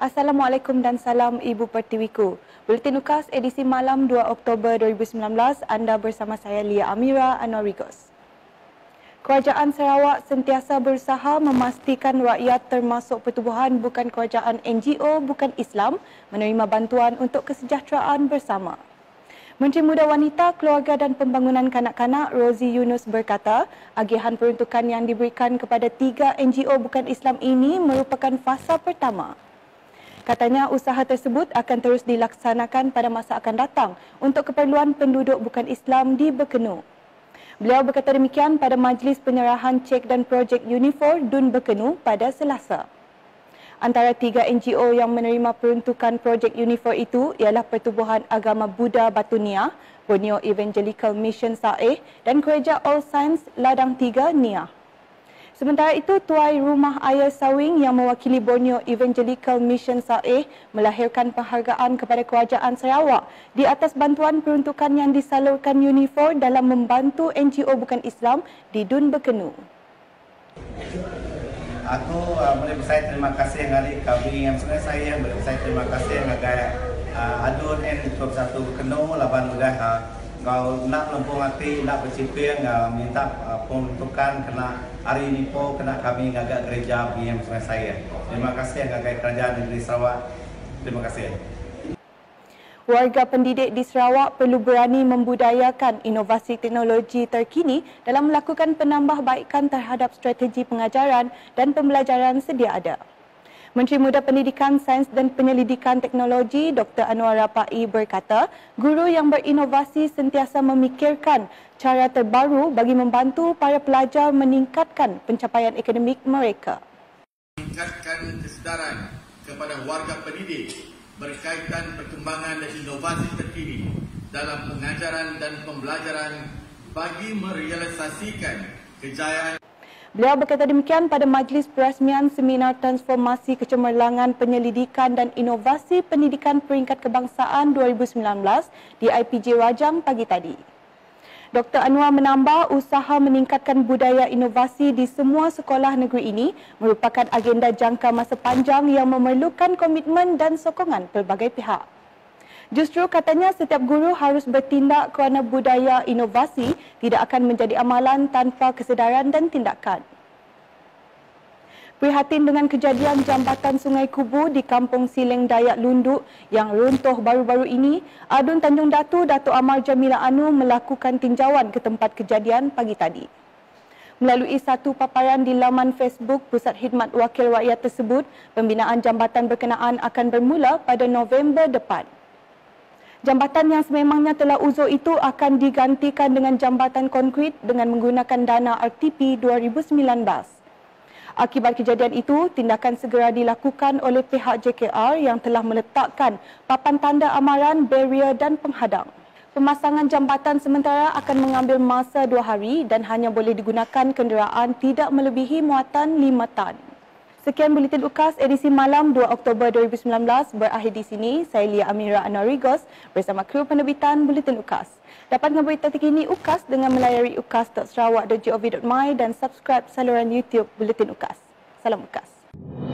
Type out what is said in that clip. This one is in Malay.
Assalamualaikum dan salam Ibu Pertiwiku. Buletin UKAS edisi malam 2 Oktober 2019, anda bersama saya Lia Amira Anorigos. Kerajaan Sarawak sentiasa berusaha memastikan rakyat termasuk pertubuhan bukan kerajaan NGO bukan Islam menerima bantuan untuk kesejahteraan bersama. Menteri Muda Wanita, Keluarga dan Pembangunan Kanak-Kanak Rozi Yunus berkata, agihan peruntukan yang diberikan kepada 3 NGO bukan Islam ini merupakan fasa pertama. Katanya usaha tersebut akan terus dilaksanakan pada masa akan datang untuk keperluan penduduk bukan Islam di Berkenu. Beliau berkata demikian pada majlis penyerahan cek dan projek Unifor Dun Berkenu pada Selasa. Antara 3 NGO yang menerima peruntukan projek Unifor itu ialah Pertubuhan Agama Buddha Batu Niah, Borneo Evangelical Mission Saeh dan Gereja All Saints Ladang 3 Niah. Sementara itu, Tuai Rumah Air Sawing yang mewakili Borneo Evangelical Mission Saeh melahirkan penghargaan kepada Kerajaan Sarawak di atas bantuan peruntukan yang disalurkan Unifor dalam membantu NGO bukan Islam di Dun Berkenu. Aku boleh bersaing terima kasih hari kami yang sebenarnya saya boleh bersaing terima kasih ngagai adun N21 Berkenu laban udah kau nak lempung hati nak bercipir minta peruntukan kena hari ini po kena kami ngagai gereja yang sebenarnya saya. Terima kasih ngagai kerajaan negeri Sarawak. Terima kasih. Warga pendidik di Sarawak perlu berani membudayakan inovasi teknologi terkini dalam melakukan penambahbaikan terhadap strategi pengajaran dan pembelajaran sedia ada. Menteri Muda Pendidikan, Sains dan Penyelidikan Teknologi Dr. Anwar Rapai berkata, guru yang berinovasi sentiasa memikirkan cara terbaru bagi membantu para pelajar meningkatkan pencapaian akademik mereka. Meningkatkan kesedaran kepada warga pendidik berkaitan perkembangan dan inovasi terkini dalam pengajaran dan pembelajaran bagi merealisasikan kejayaan. Beliau berkata demikian pada majlis perasmian Seminar Transformasi Kecemerlangan Penyelidikan dan Inovasi Pendidikan Peringkat Kebangsaan 2019 di IPJ Rajang pagi tadi. Dr. Anwar menambah usaha meningkatkan budaya inovasi di semua sekolah negeri ini merupakan agenda jangka masa panjang yang memerlukan komitmen dan sokongan pelbagai pihak. Justru katanya setiap guru harus bertindak kerana budaya inovasi tidak akan menjadi amalan tanpa kesedaran dan tindakan. Prihatin dengan kejadian jambatan Sungai Kubu di Kampung Sileng Dayak Lunduk yang runtuh baru-baru ini, Adun Tanjung Datu, Datuk Amar Jamila Anu melakukan tinjauan ke tempat kejadian pagi tadi. Melalui satu paparan di laman Facebook Pusat Khidmat Wakil Rakyat tersebut, pembinaan jambatan berkenaan akan bermula pada November depan. Jambatan yang sememangnya telah uzur itu akan digantikan dengan jambatan konkrit dengan menggunakan dana RTP 2019. Akibat kejadian itu, tindakan segera dilakukan oleh pihak JKR yang telah meletakkan papan tanda amaran, barrier dan penghadang. Pemasangan jambatan sementara akan mengambil masa 2 hari dan hanya boleh digunakan kenderaan tidak melebihi muatan 5 tan. Sekian Buletin UKAS edisi malam 2 Oktober 2019 berakhir di sini. Saya Lia Amira Anorigos bersama kru penerbitan Buletin UKAS. Dapatkan berita terkini UKAS dengan melayari ukas.sarawak.gov.my dan subscribe saluran YouTube Buletin UKAS. Salam UKAS.